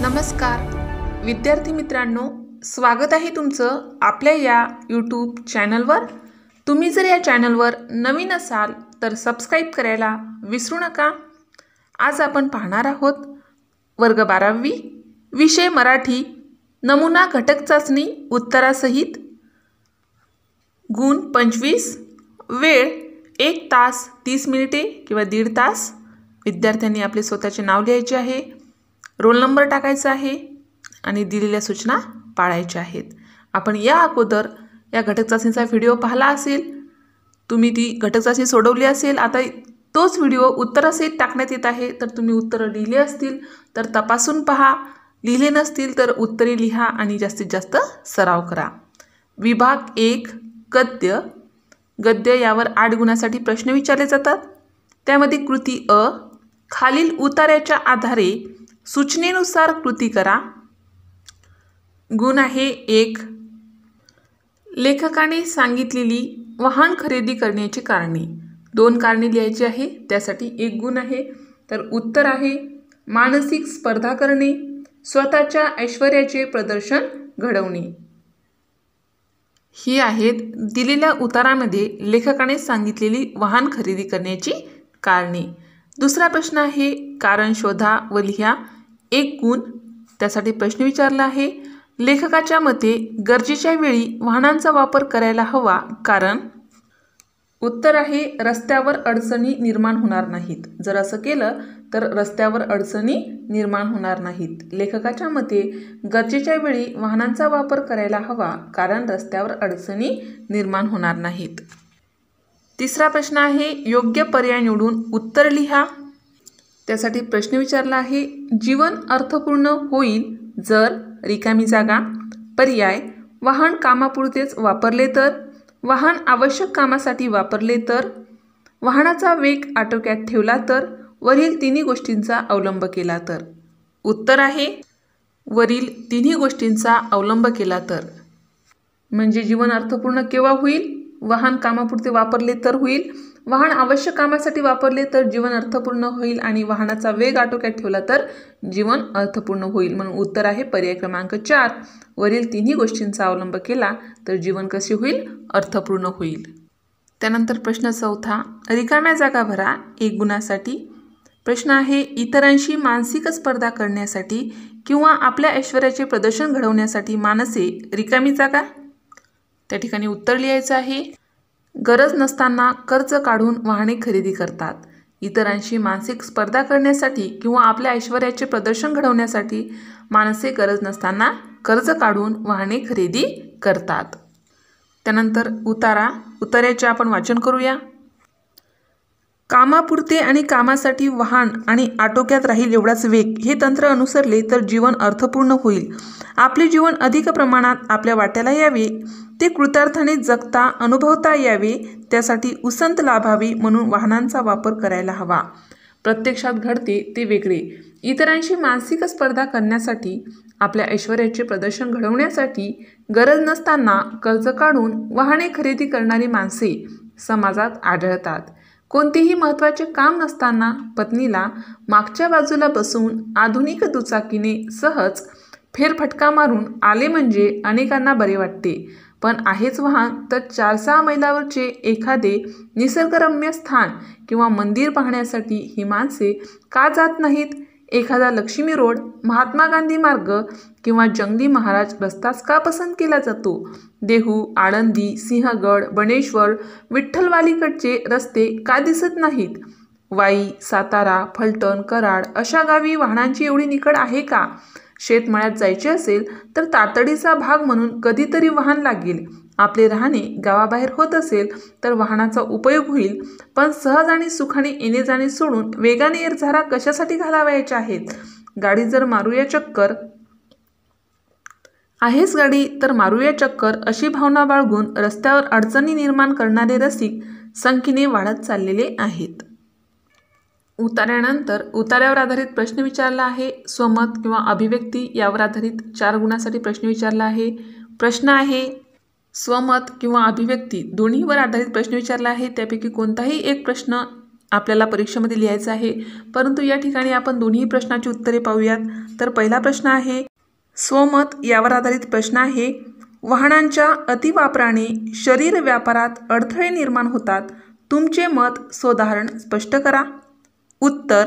नमस्कार विद्यार्थी मित्रांनो, स्वागत आहे तुमचं आपल्या या यूट्यूब चॅनलवर। तुम्ही जर या चॅनलवर नवीन असाल तर सबस्क्राइब करायला विसरू नका। आज आपण पाहणार आहोत वर्ग 12वी विषय मराठी नमुना घटक चाचणी उत्तरासहित। गुण 25, वेळ 1 तास 30 मिनिटे किंवा 1.5 तास। विद्यार्थ्यांनी आपले स्वतःचे नाव लिहायचे आहे, रोल नंबर टाकायचा आहे आणि दिलेल्या सूचना पाळायच्या आहेत। आपण या अगोदर या घटक चाचणीचा व्हिडिओ पाहिला असेल, तुम्ही ती घटक चाचणी सोडवली असेल। आता तोच व्हिडिओ उत्तरासहित टाकण्यात येत आहे, तर तुम्ही उत्तर लिहिले असतील तर तपासून पहा, लिहिले नसतील तर उत्तरे लिहा आणि जास्तीत जास्त सराव करा। विभाग 1 गद्य। गद्य यावर 8 गुणासाठी प्रश्न विचारले जातात। त्यामध्ये कृती अ, खालील उतार्याच्या आधारे सूचनेनुसार कृती करा। गुण आहे 1, लेखकाने सांगितलेली वाहन खरेदी करण्याची कारणे। 2 कारणे लिहायची आहे, त्यासाठी 1 गुण आहे। तर उत्तर आहे मानसिक स्पर्धा करणे, स्वतःच्या ऐश्वर्याचे प्रदर्शन घडवणे। ही आहेत दिलेल्या उतारामध्ये लेखकाने सांगितलेली वाहन खरेदी करण्याची कारणे। दुसरा प्रश्न आहे कारण शोधा व लिहा, 1 गुण। त्यासाठी प्रश्न विचारला आहे लेखकाच्या मते गरजेच्या वेळी वाहनांचा वापर करायला हवा, कारण उत्तर आहे रस्त्यावर अडचणी निर्माण होणार नाहीत। जर असं केलं तर रस्त्यावर अडचणी निर्माण होणार नाहीत। लेखकाच्या मते गरजेच्या वेळी वाहनांचा वापर करायला हवा, कारण रस्त्यावर अडचणी निर्माण होणार नाहीत। तिसरा प्रश्न आहे योग्य पर्याय निवडून उत्तर लिहा। त्यासाठी प्रश्न विचारला आहे जीवन अर्थपूर्ण होईल जर रिकामी जागा, पर्याय वाहन कामापुरतेच वापरले तर, वाहन आवश्यक कामासाठी वापरले तर, वाहनाचा वेग आटोक्यात ठेवला तर, वरील तिन्ही गोष्टींचा अवलंब केला तर। उत्तर आहे वरील तिन्ही गोष्टींचा अवलंब केला तर। म्हणजे जीवन अर्थपूर्ण केव्हा होईल? वाहन कामापुरते वापरले तर होईल, वाहन आवश्यक कामासाठी वापरले तर जीवन अर्थपूर्ण होईल आणि वाहनाचा वेग आटोक्यात ठेवला तर जीवन अर्थपूर्ण होईल। म्हणून उत्तर आहे पर्याय क्रमांक 4, वरील तिन्ही गोष्टींचा अवलंब केला तर जीवन कसे होईल? अर्थपूर्ण होईल। त्यानंतर प्रश्न 4, रिकाम्या जागा भरा, 1 गुणासाठी। प्रश्न आहे इतरांशी मानसिक स्पर्धा करण्यासाठी किंवा आपल्या ऐश्वर्याचे प्रदर्शन घडवण्यासाठी माणसे रिकामी जागा, त्या ठिकाणी उत्तर लिहायचं आहे गरज नसताना कर्ज काढून वाहने खरेदी करतात। इतरांशी मानसिक स्पर्धा करण्यासाठी किंवा आपल्या ऐश्वर्याचे प्रदर्शन घडवण्यासाठी माणसे गरज नसताना कर्ज काढून वाहने खरेदी करतात। त्यानंतर उतार्याचे आपण वाचन करूया। कामापुरते आणि कामासाठी वाहन आणि आटोक्यात राहील एवढाच वेग हे तंत्र अनुसरले तर जीवन अर्थपूर्ण होईल। आपले जीवन अधिक प्रमाणात आपल्या वाट्याला यावे, ते कृतार्थाने जगता अनुभवता यावे, त्यासाठी उसंत लाभावी म्हणून वाहनांचा वापर करायला हवा। प्रत्यक्षात घडते ते वेगळे। इतरांशी मानसिक स्पर्धा करण्यासाठी, आपल्या ऐश्वर्याचे प्रदर्शन घडवण्यासाठी गरज नसताना कर्ज काढून वाहने खरेदी करणारी माणसे समाजात आढळतात। कोणतेही महत्त्वाचे काम नसताना पत्नीला मागच्या बाजूला बसवून आधुनिक दुचाकीने सहज फेरफटका मारून आले म्हणजे अनेकांना बरे वाटते, पण आहेच वाहन तर 4-6 मैलावरचे एखादे निसर्गरम्य स्थान किंवा मंदिर पाहण्यासाठी ही माणसे का जात नाहीत? एखादा लक्ष्मी रोड, महात्मा गांधी मार्ग किंवा जंगली महाराज रस्ताच का पसंत केला जातो? देहू, आळंदी, सिंहगड, बनेश्वर, विठ्ठलवालीकडचे रस्ते का दिसत नाहीत? वाई, सातारा, फलटण, कराड अशा गावी वाहनांची एवढी निकड आहे का? शेतमळ्यात जायचे असेल तर तातडीचा भाग म्हणून कधीतरी वाहन लागेल। आपले राहणे गावाबाहेर होत असेल तर वाहनाचा उपयोग होईल, पण सहज आणि सुखाने येणे जाणे सोडून वेगाने एरझारा कशासाठी घालावायच्या आहेत? गाडी जर मारूया चक्कर, आहेच गाडी तर मारूया चक्कर अशी भावना बाळगून रस्त्यावर अडचणी निर्माण करणारे रसिक संख्येने वाढत चाललेले आहेत। उतार्यानंतर उतार्यावर आधारित प्रश्न विचारला आहे। स्वमत किंवा अभिव्यक्ती यावर आधारित 4 गुणासाठी प्रश्न विचारला आहे। प्रश्न आहे स्वमत किंवा अभिव्यक्ती दोन्हीवर आधारित प्रश्न विचारला आहे, त्यापैकी कोणताही एक प्रश्न आपल्याला परीक्षेमध्ये लिहायचं आहे, परंतु या ठिकाणी आपण दोन्ही प्रश्नाची उत्तरे पाहूयात. तर पहिला प्रश्न आहे स्वमत, यावर आधारित प्रश्न आहे. वाहनांच्या अतिवापराने शरीर व्यापारात अडथळे निर्माण होतात. तुमचे मत सोदाहरण स्पष्ट करा. उत्तर,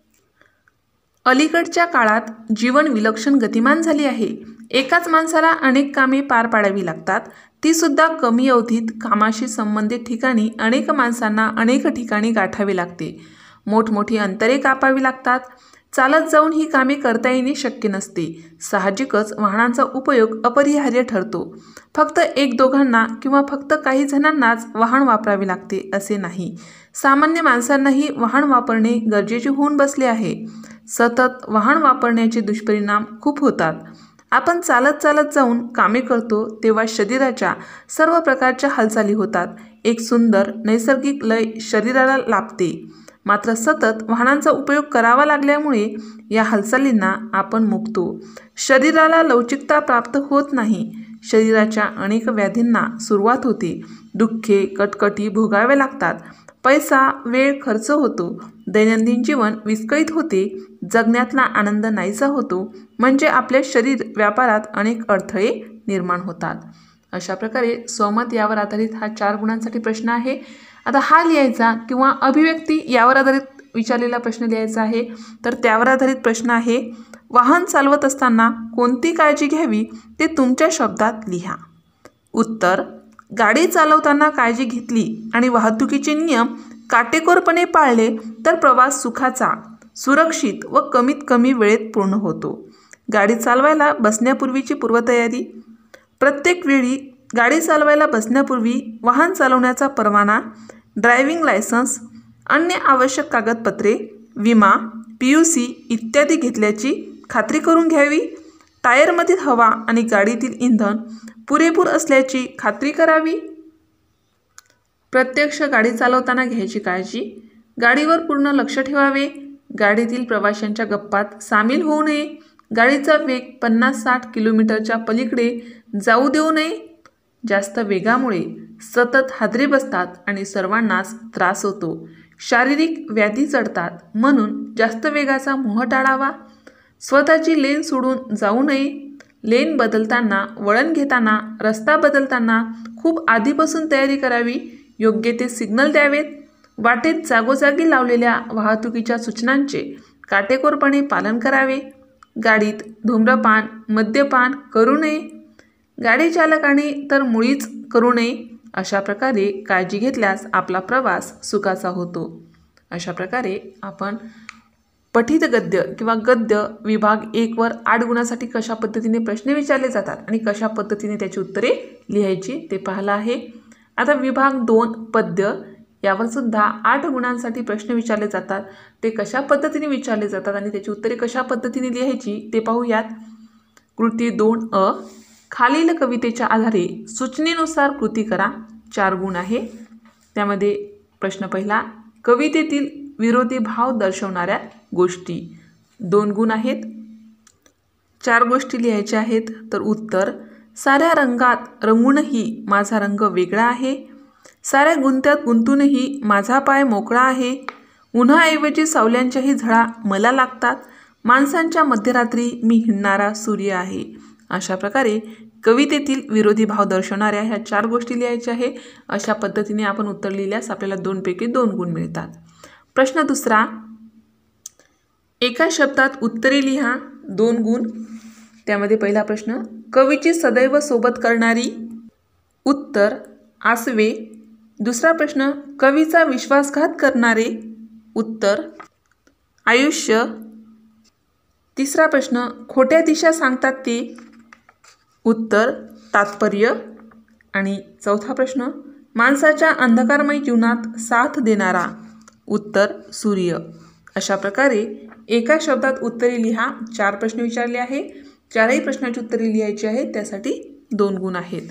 अलीकडच्या काळात जीवन विलक्षण गतिमान झाले आहे. एकाच माणसाला अनेक कामे पार पाडावी लागतात, ती सुद्धा कमी अवधीत. कामाशी संबंधित ठिकाणी अनेक माणसांना अनेक ठिकाणी गाठावे लागते. मोठमोठी अंतरे कापावी लागतात. चालत जाऊन ही कामे करता येणे शक्य नसते. साहजिकच वाहनांचा उपयोग अपरिहार्य ठरतो. फक्त एक दोघांना किंवा फक्त काही जणांनाच वाहन वापरावे लागते असे नाही. सामान्य माणसांनाही वाहन वापरणे गरजेचे होऊन बसले आहे. सतत वाहन वापरण्याचे दुष्परिणाम खूप होतात. आपण चालत चालत जाऊन कामे करतो तेव्हा शरीराच्या सर्व प्रकारच्या हालचाली होतात. एक सुंदर नैसर्गिक लय शरीराला लाभते. मात्र सतत वाहनांचा उपयोग करावा लागल्यामुळे या हालचालींना आपण मुकतो. शरीराला लवचिकता प्राप्त होत नाही. शरीराच्या अनेक व्याधींना सुरुवात होते. दुःखे, कटकटी भोगावे लागतात. पैसा, वेळ खर्च होतो. दैनंदिन जीवन विस्कळीत होते. जगण्यातला आनंद नाहीसा होतो. म्हणजे आपल्या शरीर व्यापारात अनेक अडथळे निर्माण होतात. अशा प्रकारे स्वमत यावर आधारित हा 4 गुणांसाठी प्रश्न आहे. आता हा लिहायचा किंवा अभिव्यक्ती यावर आधारित विचारलेला प्रश्न लिहायचा आहे. तर त्यावर आधारित प्रश्न आहे, वाहन चालवत असताना कोणती काळजी घ्यावी ते तुमच्या शब्दात लिहा. उत्तर, गाडी चालवताना काळजी घेतली आणि वाहतुकीचे नियम काटेकोरपणे पाळले तर प्रवास सुखाचा, सुरक्षित व कमीत कमी वेळेत पूर्ण होतो. गाडी चालवायला बसण्यापूर्वीची पूर्वतयारी. प्रत्येक वेळी गाडी चालवायला बसण्यापूर्वी वाहन चालवण्याचा परवाना, ड्रायव्हिंग लायसन्स, अन्य आवश्यक कागदपत्रे, विमा, PUC इत्यादी घेतल्याची खात्री करून घ्यावी. टायरमधील हवा आणि गाडीतील इंधन पुरेपूर असल्याची खात्री करावी. प्रत्यक्ष गाडी चालवताना घ्यायची काळजी. गाडीवर पूर्ण लक्ष ठेवावे. गाडीतील प्रवाशांच्या गप्पात सामील होऊ नये. गाडीचा वेग 50-60 किलोमीटरच्या पलीकडे जाऊ देऊ नये. जास्त वेगामुळे सतत हादरे बसतात आणि सर्वांनाच त्रास होतो. शारीरिक व्याधी चढतात, म्हणून जास्त वेगाचा मोह टाळावा. स्वतःची लेन सोडून जाऊ नये. लेन बदलताना, वळण घेताना, रस्ता बदलताना खूप आधीपासून तयारी करावी. योग्य ते सिग्नल द्यावेत. वाटेत जागोजागी लावलेल्या वाहतुकीच्या सूचनांचे काटेकोरपणे पालन करावे. गाडीत धूम्रपान, मद्यपान करू नये. गाडी चालकाने तर मुळीच करू नये. अशा प्रकारे काळजी घेतल्यास आपला प्रवास सुखाचा होतो. अशा प्रकारे आपण पठित गद्य किंवा गद्य विभाग 1 वर 8 गुणासाठी कशा पद्धतीने प्रश्न विचारले जातात आणि कशा पद्धतीने त्याची उत्तरे लिहायची ते पाहिलं आहे. आता विभाग 2 पद्य यावर सुद्धा 8 गुणांसाठी प्रश्न विचारले जातात. ते कशा पद्धतीने विचारले जातात आणि त्याची उत्तरे कशा पद्धतीने लिहायची ते पाहूयात. कृती 2 खालील कवितेच्या आधारे सूचनेनुसार कृती करा. 4 गुण आहे. त्यामध्ये प्रश्न पहिला, कवितेतील विरोधी भाव दर्शवणाऱ्या गोष्टी. 2 गुण आहेत. 4 गोष्टी लिहायच्या आहेत. तर उत्तर, साऱ्या रंगात रंगूनही माझा रंग वेगळा आहे. साऱ्या गुंत्यात गुंतूनही माझा पाय मोकळा आहे. उन्हाऐवजी सावल्यांच्याही झळा मला लागतात. माणसांच्या मध्यरात्री मी हिंडणारा सूर्य आहे. अशा प्रकारे कवितेतील विरोधी भाव दर्शवणाऱ्या ह्या 4 गोष्टी लिहायच्या आहे. अशा पद्धतीने आपण उत्तर लिहिल्यास आपल्याला 2 पैकी 2 गुण मिळतात. प्रश्न दुसरा, एका शब्दात उत्तरे लिहा. 2 गुण. त्यामध्ये पहिला प्रश्न, कवीची सदैव सोबत करणारी. उत्तर, आसवे. दुसरा प्रश्न, कवीचा विश्वासघात करणारे. उत्तर, आयुष्य. तिसरा प्रश्न, खोट्या दिशा सांगतात ते. उत्तर, तात्पर्य. आणि चौथा प्रश्न, माणसाच्या अंधकारमय जीवनात साथ देणारा. उत्तर, सूर्य. अशा प्रकारे एका शब्दात उत्तरे लिहा. 4 प्रश्न विचारले आहे. 4ही प्रश्नाची उत्तरे लिहायची आहेत. त्यासाठी 2 गुण आहेत.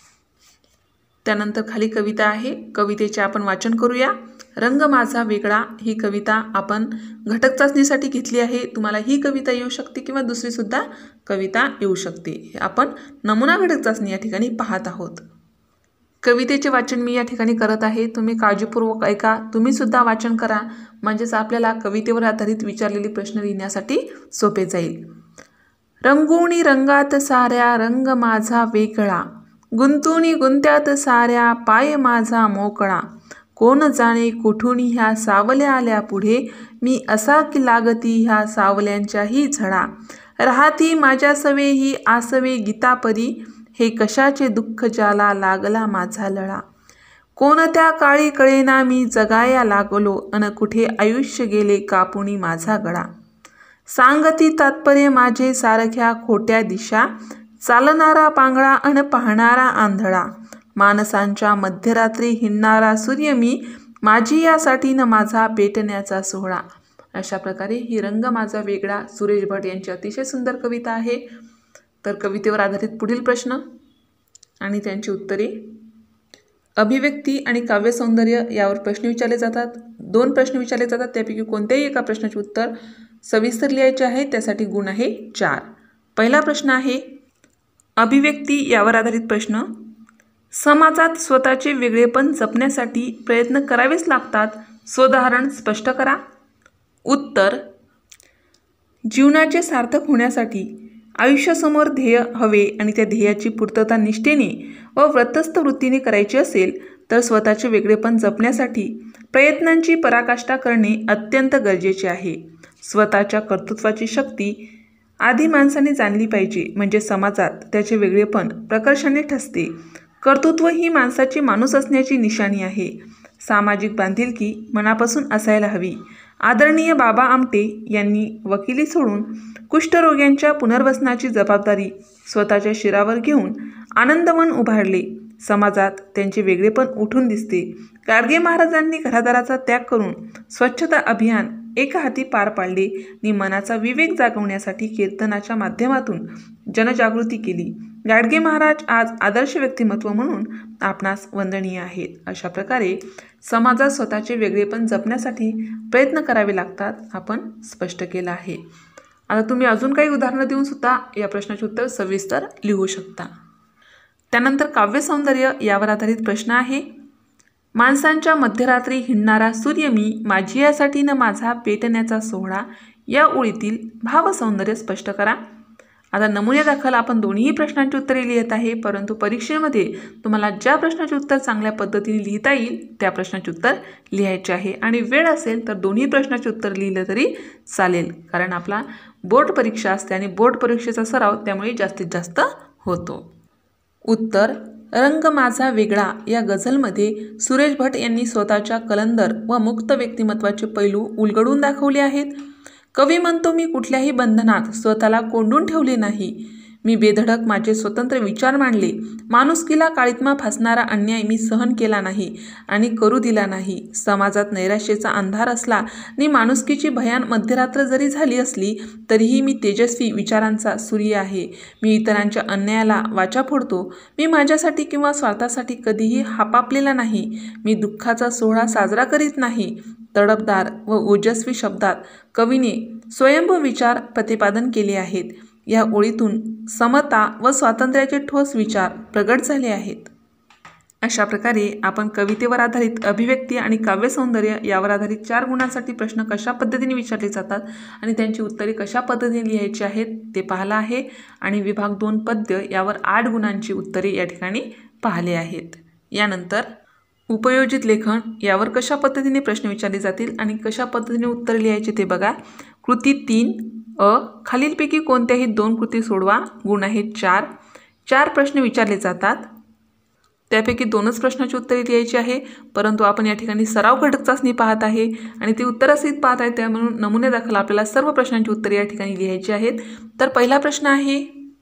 त्यानंतर खाली कविता आहे. कवितेचे आपण वाचन करूया. रंग माझा वेगळा ही कविता आपण घटक चाचणीसाठी घेतली आहे. तुम्हाला ही कविता येऊ शकते किंवा दुसरीसुद्धा कविता येऊ शकते. आपण नमुना घटक चाचणी या ठिकाणी पाहत आहोत. कवितेचे वाचन मी या ठिकाणी करत आहे, तुम्ही काळजीपूर्वक ऐका, तुम्ही सुद्धा वाचन करा, म्हणजेच आपल्याला कवितेवर आधारित विचारलेली प्रश्न लिहिण्यासाठी सोपे जाईल. रंगुणी रंगात साऱ्या रंग माझा वेगळा, गुंतुनी गुंत्यात साऱ्या पाय माझा मोकळा, कोण जाणे कुठून ह्या सावल्या आल्या पुढे, मी असा की लागती ह्या सावल्यांच्याही झळा, राहती माझ्या सवेही आसवे गीतापरी, हे कशाचे दुःख ज्याला लागला माझा लळा, कोणत्या काळी कळेना मी जगाया लागलो, अन कुठे आयुष्य गेले कापुनी माझा गळा, सांगती तात्पर्य माझे सारख्या खोट्या दिशा, चालणारा पांगळा अन पाहणारा आंधळा, माणसांच्या मध्यरात्री हिंडणारा सूर्य मी, माझी यासाठी न माझा पेटण्याचा सोहळा. अशा प्रकारे ही रंग माझा वेगळा सुरेश भट यांची अतिशय सुंदर कविता आहे. तर कवितेवर आधारित पुढील प्रश्न आणि त्यांची उत्तरे. अभिव्यक्ती आणि काव्यसौंदर्य यावर प्रश्न विचारले जातात. 2 प्रश्न विचारले जातात, त्यापैकी कोणत्याही एका प्रश्नाचे उत्तर सविस्तर लिहायचे आहे, त्यासाठी गुण आहे 4. पहिला प्रश्न आहे अभिव्यक्ती यावर आधारित प्रश्न. समाजात स्वतःचे वेगळेपण जपण्यासाठी प्रयत्न करावेच लागतात, स्वोदाहरण स्पष्ट करा. उत्तर. जीवनाचे सार्थक होण्यासाठी आयुष्यासमोर ध्येय हवे आणि त्या ध्येयाची पूर्तता निष्ठेने व व्रतस्थ वृत्तीने करायची असेल तर स्वतःचे वेगळेपण जपण्यासाठी प्रयत्नांची पराकाष्ठा करणे अत्यंत गरजेचे आहे. स्वतःच्या कर्तृत्वाची शक्ती आधी माणसाने जाणली पाहिजे, म्हणजे समाजात त्याचे वेगळेपण प्रकर्षाने ठसते. कर्तृत्व ही माणसाची माणूस असण्याची निशाणी आहे. सामाजिक बांधिलकी मनापासून असायला हवी. आदरणीय बाबा आमटे यांनी वकिली सोडून कुष्ठरोग्यांच्या पुनर्वसनाची जबाबदारी स्वतःच्या शिरावर घेऊन आनंदवन उभारले. समाजात त्यांचे वेगळेपण उठून दिसते. गाडगे महाराजांनी घरादाराचा त्याग करून स्वच्छता अभियान एका हाती पार पाडले आणि मनाचा विवेक जागवण्यासाठी कीर्तनाच्या माध्यमातून जनजागृती केली. गाडगे महाराज आज आदर्श व्यक्तिमत्व म्हणून आपणास वंदनीय आहेत. अशा प्रकारे समाजात स्वतःचे वेगळेपण जपण्यासाठी प्रयत्न करावे लागतात, आपण स्पष्ट केलं आहे. आता तुम्ही अजून काही उदाहरणं देऊन सुद्धा या प्रश्नाचे उत्तर सविस्तर लिहू शकता. त्यानंतर काव्यसौंदर्य यावर आधारित प्रश्न आहे. माणसांच्या मध्यरात्री हिंडणारा सूर्य मी, माझी यासाठी न माझा पेटण्याचा सोहळा, या ओळीतील भावसौंदर्य स्पष्ट करा. आता नमुन्यादाखल आपण दोन्ही प्रश्नांची उत्तरे लिहित आहे, परंतु परीक्षेमध्ये तुम्हाला ज्या प्रश्नाचे उत्तर चांगल्या पद्धतीने लिहिता येईल त्या प्रश्नाचे उत्तर लिहायचे आहे. आणि वेळ असेल तर दोन्ही प्रश्नाचे उत्तर लिहिलं तरी चालेल, कारण आपला बोर्ड परीक्षा असते आणि बोर्ड परीक्षेचा सराव त्यामुळे जास्तीत जास्त होतो. उत्तर. रंग माझा वेगळा या गझलमध्ये सुरेश भट यांनी स्वतःच्या कलंदर व मुक्त व्यक्तिमत्वाचे पैलू उलगडून दाखवले आहेत. कवी म्हणतो, मी कुठल्याही बंधनात स्वतःला कोंडून ठेवले नाही. मी बेधडक माझे स्वतंत्र विचार मांडले. माणुसकीला काळितमा फासणारा अन्याय मी सहन केला नाही आणि करू दिला नाही. समाजात नैराश्याचा अंधार असला आणि माणुसकीची भयान मध्यरात्र जरी झाली असली तरीही मी तेजस्वी विचारांचा सूर्य आहे. मी इतरांच्या अन्यायाला वाचा फोडतो. मी माझ्यासाठी किंवा स्वार्थासाठी कधीही हापापलेला नाही. मी दुःखाचा सोहळा साजरा करीत नाही. तडफदार व ओजस्वी शब्दात कवीने स्वयंभू विचार प्रतिपादन केले आहेत. या ओळीतून समता व स्वातंत्र्याचे ठोस विचार प्रगट झाले आहेत. अशा प्रकारे आपण कवितेवर आधारित अभिव्यक्ती आणि काव्यसौंदर्य यावर आधारित 4 गुणांसाठी प्रश्न कशा पद्धतीने विचारले जातात आणि त्यांची उत्तरे कशा पद्धतीने लिहायची आहेत ते पाहिलं आहे. आणि विभाग 2 पद्य यावर 8 गुणांची उत्तरे या ठिकाणी पाहिले आहेत. यानंतर उपयोजित लेखन यावर कशा पद्धतीने प्रश्न विचारले जातील आणि कशा पद्धतीने उत्तर लिहायचे ते बघा. कृती 3 अ. खालीलपैकी कोणत्याही 2 कृती सोडवा. गुण आहेत 4. 4 प्रश्न विचारले जातात, त्यापैकी 2च प्रश्नाची उत्तरे लिहायची आहे. परंतु आपण या ठिकाणी सराव घटक चाचणी पाहत आहे आणि ते उत्तरासहित पाहत आहे, त्यामुळे नमुन्यादाखल आपल्याला सर्व प्रश्नांची उत्तरे या ठिकाणी लिहायची आहेत. तर पहिला प्रश्न आहे,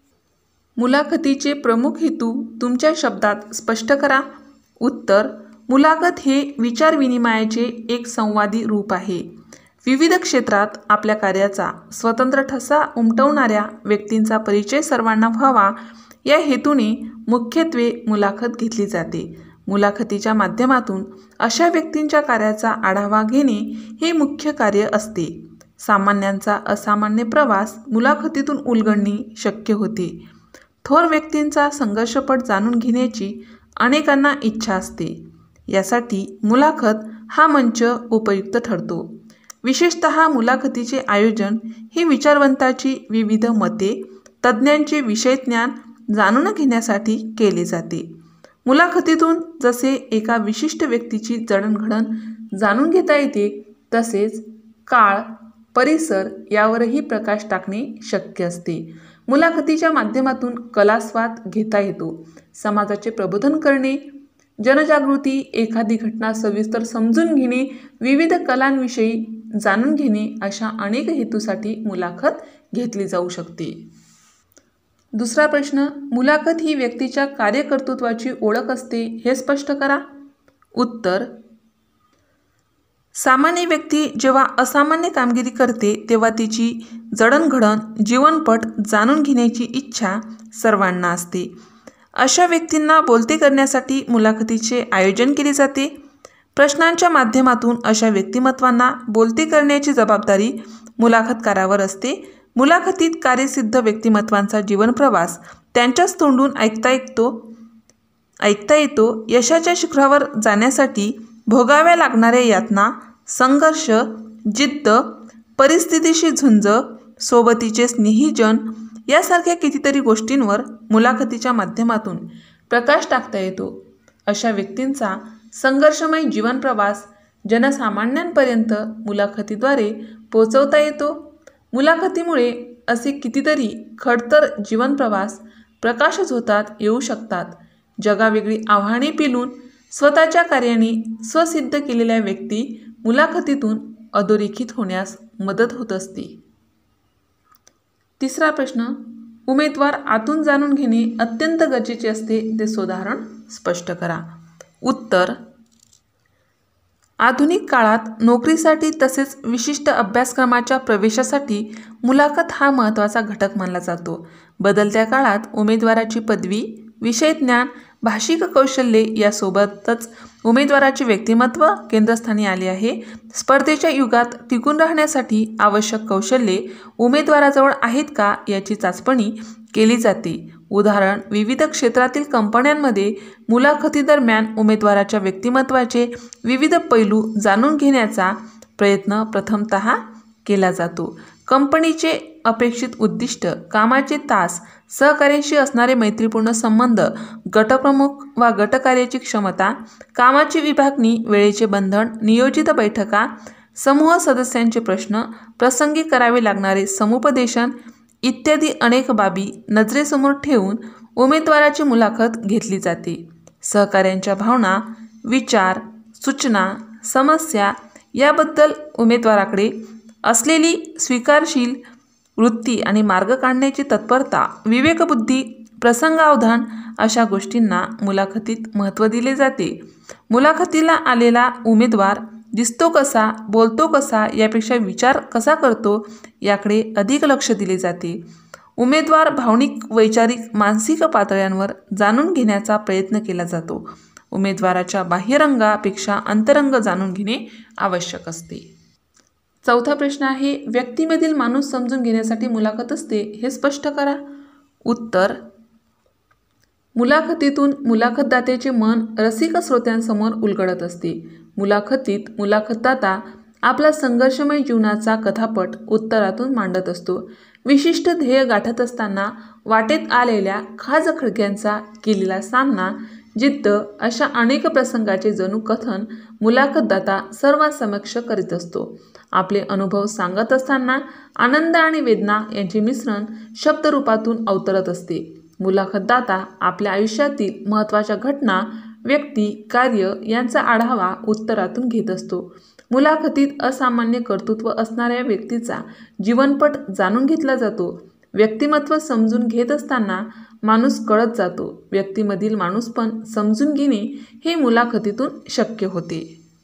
मुलाखतीचे प्रमुख हेतू तुमच्या शब्दात स्पष्ट करा. उत्तर. मुलाखत हे विचारविनिमयाचे एक संवादी रूप आहे. विविध क्षेत्रात आपल्या कार्याचा स्वतंत्र ठसा उमटवणाऱ्या व्यक्तींचा परिचय सर्वांना व्हावा या हेतूने मुख्यत्वे मुलाखत घेतली जाते. मुलाखतीच्या माध्यमातून अशा व्यक्तींच्या कार्याचा आढावा घेणे हे मुख्य कार्य असते. सामान्यांचा असामान्य प्रवास मुलाखतीतून उलगडणे शक्य होते. थोर व्यक्तींचा संघर्षपट जाणून घेण्याची अनेकांना इच्छा असते. यासाठी मुलाखत हा मंच उपयुक्त ठरतो. विशेषतः मुलाखतीचे आयोजन ही विचारवंताची विविध मते, तज्ज्ञांचे विषयज्ञान जाणून घेण्यासाठी केले जाते. मुलाखतीतून जसे एका विशिष्ट व्यक्तीची जडणघडण जाणून घेता येते, तसेच काळ, परिसर यावरही प्रकाश टाकणे शक्य असते. मुलाखतीच्या माध्यमातून कलास्वाद घेता येतो. समाजाचे प्रबोधन करणे, जनजागृती, एखादी घटना सविस्तर समजून घेणे, विविध कलांविषयी जाणून घेणे अशा अनेक हेतूसाठी मुलाखत घेतली जाऊ शकते. दुसरा प्रश्न, मुलाखत ही व्यक्तीच्या कार्यकर्तृत्वाची ओळख असते हे स्पष्ट करा. उत्तर, सामान्य व्यक्ती जेव्हा असामान्य कामगिरी करते तेव्हा तिची जडणघडण, जीवनपट जाणून घेण्याची इच्छा सर्वांना असते. अशा व्यक्तींना बोलते करण्यासाठी मुलाखतीचे आयोजन केले जाते. प्रश्नांच्या माध्यमातून अशा व्यक्तिमत्वांना बोलते करण्याची जबाबदारी मुलाखतकारावर असते. मुलाखतीत कार्यसिद्ध व्यक्तिमत्वांचा जीवनप्रवास त्यांच्याच तोंडून ऐकता येतो. यशाच्या शिखरावर जाण्यासाठी भोगाव्या लागणाऱ्या यातना, संघर्ष, जिद्द, परिस्थितीशी झुंज, सोबतीचे स्नेहीजन यासारख्या कितीतरी गोष्टींवर मुलाखतीच्या माध्यमातून प्रकाश टाकता येतो. अशा व्यक्तींचा संघर्षमय जीवनप्रवास जनसामान्यांपर्यंत मुलाखतीद्वारे पोहोचवता येतो. मुलाखतीमुळे असे कितीतरी खडतर जीवनप्रवास प्रकाशच होतात येऊ शकतात. जगावेगळी आव्हाने पेलून स्वतःच्या कार्याने स्वसिद्ध केलेल्या व्यक्ती मुलाखतीतून अधोरेखित होण्यास मदत होत असते. तिसरा प्रश्न, उमेदवार आतून जाणून घेणे अत्यंत गरजेचे असते ते उदाहरण स्पष्ट करा. उत्तर, आधुनिक काळात नोकरीसाठी तसेच विशिष्ट अभ्यासक्रमाच्या प्रवेशासाठी मुलाखत हा महत्त्वाचा घटक मानला जातो. बदलत्या काळात उमेदवाराची पदवी, विषयज्ञान, भाषिक कौशल्ये यासोबतच उमेदवाराचे व्यक्तिमत्व केंद्रस्थानी आले आहे. स्पर्धेच्या युगात टिकून राहण्यासाठी आवश्यक कौशल्ये उमेदवाराजवळ आहेत का याची चाचपणी केली जाते. उदाहरण, विविध क्षेत्रातील कंपन्यांमध्ये मुलाखतीदरम्यान उमेदवाराच्या व्यक्तिमत्वाचे विविध पैलू जाणून घेण्याचा प्रयत्न प्रथमतः केला जातो. कंपनीचे अपेक्षित उद्दिष्ट, कामाचे तास, सहकार्याशी असणारे मैत्रीपूर्ण संबंध, गटप्रमुख वा गटकार्याची क्षमता, कामाची विभागणी, वेळेचे बंधन, नियोजित बैठका, समूह सदस्यांचे प्रश्न, प्रसंगी करावे लागणारे समुपदेशन इत्यादी अनेक बाबी नजरेसमोर ठेवून उमेदवाराची मुलाखत घेतली जाते. सहकाऱ्यांच्या भावना, विचार, सूचना, समस्या याबद्दल उमेदवाराकडे असलेली स्वीकारशील वृत्ती आणि मार्ग काढण्याची तत्परता, विवेकबुद्धी, प्रसंगावधान अशा गोष्टींना मुलाखतीत महत्त्व दिले जाते. मुलाखतीला आलेला उमेदवार दिसतो कसा, बोलतो कसा यापेक्षा विचार कसा करतो याकडे अधिक लक्ष दिले जाते. उमेदवार भावनिक, वैचारिक, मानसिक पातळ्यांवर जाणून घेण्याचा प्रयत्न केला जातो. उमेदवाराच्या बाह्यरंगापेक्षा अंतरंग जाणून घेणे आवश्यक असते. चौथा प्रश्न आहे, व्यक्तीमधील माणूस समजून घेण्यासाठी मुलाखत असते हे स्पष्ट करा. उत्तर, मुलाखतीतून मुलाखतदात्याचे मन रसिक श्रोत्यांसमोर उलगडत असते. मुलाखतीत मुलाखतदाता आपला संघर्षमय जीवनाचा कथापट उत्तरातून मांडत असतो. विशिष्ट ध्येय गाठत असताना वाटेत आलेल्या खाचखळग्यांचा केलेला सामना, जिद्द अशा अनेक प्रसंगाचे जणू कथन मुलाखतदाता सर्वांसमक्ष करीत असतो. आपले अनुभव सांगत असताना आनंद आणि वेदना यांचे मिश्रण शब्दरूपातून अवतरत असते. मुलाखतदाता आपल्या आयुष्यातील महत्त्वाच्या घटना, व्यक्ती, कार्य यांचा आढावा उत्तरातून घेत असतो. मुलाखतीत असामान्य कर्तृत्व असणाऱ्या व्यक्तीचा जीवनपट जाणून घेतला जातो. व्यक्तिमत्व समजून घेत असताना माणूस कळत जातो. व्यक्तीमधील माणूसपण समजून घेणे हे मुलाखतीतून शक्य होते.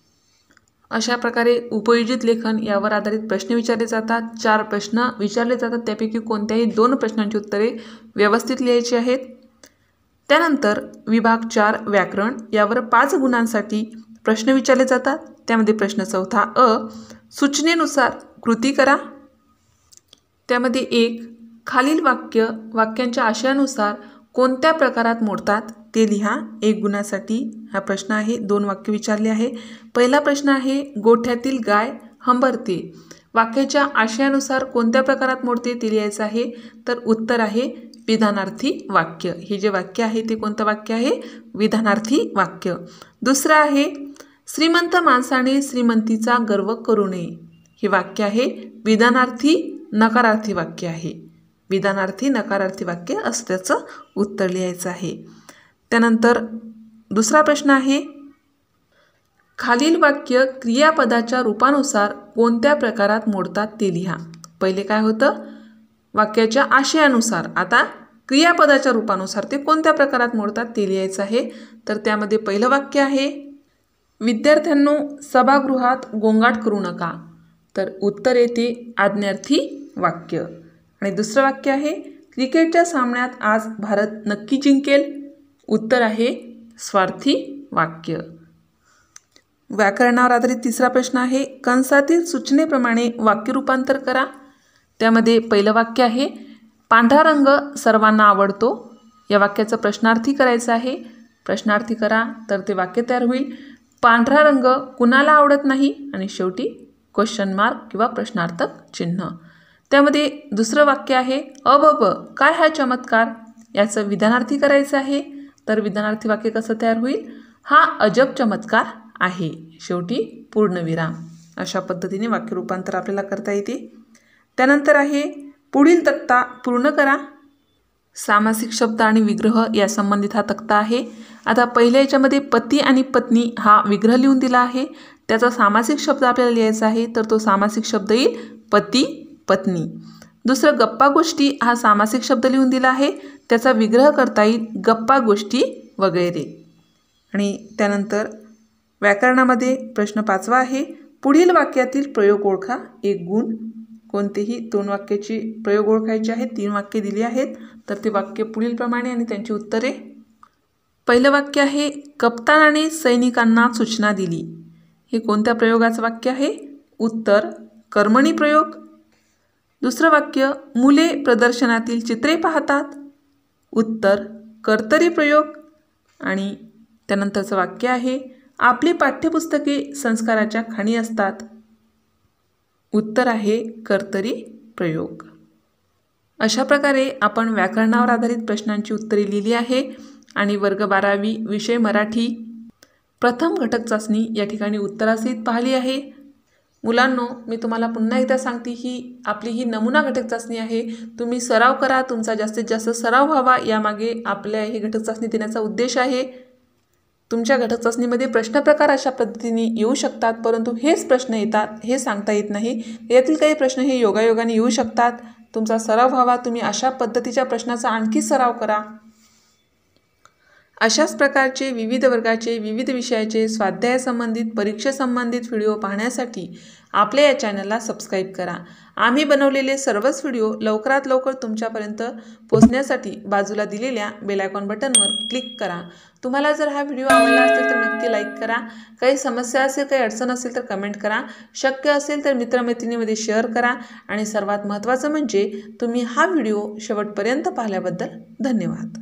अशा प्रकारे उपयोजित लेखन यावर आधारित प्रश्न विचारले जातात. 4 प्रश्न विचारले जातात, त्यापैकी कोणत्याही 2 प्रश्नांची उत्तरे व्यवस्थित लिहायची आहेत. त्यानंतर विभाग 4 व्याकरण यावर 5 गुणांसाठी प्रश्न विचारले जातात. त्यामध्ये प्रश्न चौथा अ, सूचनेनुसार कृती करा. त्यामध्ये 1, खालील वाक्यांच्या आशयानुसार कोणत्या प्रकारात मोडतात ते लिहा. 1 गुणासाठी हा प्रश्न आहे. 2 वाक्य विचारले आहे. पहिला प्रश्न आहे, गोठ्यातील गाय हंबरते वाक्याच्या आशयानुसार कोणत्या प्रकारात मोडते ते लिहायचं आहे. तर उत्तर आहे विधानार्थी वाक्य. हे जे वाक्य आहे ते कोणतं वाक्य आहे? विधानार्थी वाक्य. दुसरं आहे, श्रीमंत माणसाने श्रीमंतीचा गर्व करू नये. हे वाक्य आहे विधानार्थी नकारार्थी वाक्य आहे. विधानार्थी नकारार्थी वाक्य असं त्याचं उत्तर लिहायचं आहे. त्यानंतर दुसरा प्रश्न आहे, खालील वाक्य क्रियापदाच्या रूपानुसार कोणत्या प्रकारात मोडतात ते लिहा. पहिले काय होतं? वाक्याच्या आशयानुसार. आता क्रियापदाच्या रूपानुसार ते कोणत्या प्रकारात मोडतात ते लिहायचं आहे. तर त्यामध्ये पहिलं वाक्य आहे, विद्यार्थ्यांनो सभागृहात गोंगाट करू नका. तर उत्तर येते आज्ञार्थी वाक्य. आणि दुसरं वाक्य आहे, क्रिकेटच्या सामन्यात आज भारत नक्की जिंकेल. उत्तर आहे स्वार्थी वाक्य. व्याकरणावर आधारित तिसरा प्रश्न आहे, कंसातील सूचनेप्रमाणे वाक्य रूपांतर करा. त्यामध्ये पहिलं वाक्य आहे, पांढरा रंग सर्वांना आवडतो. या वाक्याचं प्रश्नार्थी करायचं आहे. प्रश्नार्थी करा तर ते वाक्य तयार होईल. पांढरा रंग कुणाला आवडत नाही आणि शेवटी क्वेश्चन मार्क किंवा प्रश्नार्थक चिन्ह. त्यामध्ये दुसरं वाक्य आहे, अबब काय हा चमत्कार. याचं विधानार्थी करायचं आहे. तर विधानार्थी वाक्य कसं तयार होईल? हा अजब चमत्कार आहे. शेवटी पूर्णविराम. अशा पद्धतीने वाक्य रूपांतर आपल्याला करता येते. त्यानंतर आहे, पुढील तक्ता पूर्ण करा. सामासिक शब्द आणि विग्रह या संबंधित हा तक्ता आहे. आता पहिल्या याच्यामध्ये पती आणि पत्नी हा विग्रह लिहून दिला आहे. त्याचा सामासिक शब्द आपल्याला लिहायचा आहे. तर तो सामासिक शब्द येईल पती पत्नी. दुसरं गप्पा गोष्टी हा सामासिक शब्द लिहून दिला आहे. त्याचा विग्रह करता येईल गप्पा गोष्टी वगैरे. आणि त्यानंतर व्याकरणामध्ये प्रश्न 5वा आहे, पुढील वाक्यातील प्रयोग ओळखा. 1 गुण. कोणतेही 2 वाक्याची प्रयोग ओळखायचे आहेत. 3 वाक्ये दिली आहेत. तर ते वाक्य पुढील प्रमाणे आणि त्यांची उत्तरे. पहिलं वाक्य आहे, कप्तानाने सैनिकांना सूचना दिली. हे कोणत्या प्रयोगाचं वाक्य आहे? उत्तर कर्मणी प्रयोग. दुसरं वाक्य, मुले प्रदर्शनातील चित्रे पाहतात. उत्तर कर्तरी प्रयोग. आणि त्यानंतरचं वाक्य आहे, आपली पाठ्यपुस्तके संस्काराच्या खाणी असतात. उत्तर आहे कर्तरी प्रयोग. अशा प्रकारे आपण व्याकरणावर आधारित प्रश्नांची उत्तरे लिहिली आहे. आणि वर्ग 12वी विषय मराठी प्रथम घटक चाचणी या ठिकाणी उत्तरासहित पाहिली आहे. मुलांनो, मी तुम्हाला पुन्हा एकदा सांगते, ही आपली ही नमुना घटक चाचणी आहे. तुम्ही सराव करा. तुमचा जास्तीत जास्त सराव व्हावा यामागे आपल्या ही घटक चाचणी देण्याचा उद्देश आहे. तुमच्या घटक चाचणीमध्ये प्रश्न प्रकार अशा पद्धतीने येऊ शकतात, परंतु हेच प्रश्न येतात हे सांगता येत नाही. यातील काही प्रश्न हे योगायोगाने येऊ शकतात. तुमचा सराव व्हावा. तुम्ही अशा पद्धतीच्या प्रश्नाचा आणखी सराव करा. अशाच प्रकारचे विविध वर्गाचे विविध विषयाचे स्वाध्यायासंबंधित परीक्षेसंबंधित व्हिडिओ पाहण्यासाठी आपल्या या चॅनलला सबस्क्राईब करा. आम्ही बनवलेले सर्वच व्हिडिओ लवकरात लवकर तुमच्यापर्यंत पोहोचण्यासाठी बाजूला दिलेल्या बेल आयकॉन बटनवर क्लिक करा. तुम्हाला जर हा व्हिडिओ आवडला असेल तर नक्की लाईक करा. काही समस्या असेल, काही अडचण असेल तर कमेंट करा. शक्य असेल तर मित्रमैत्रिणीमध्ये शेअर करा. आणि सर्वात महत्त्वाचं म्हणजे तुम्ही हा व्हिडिओ शेवटपर्यंत पाहिल्याबद्दल धन्यवाद.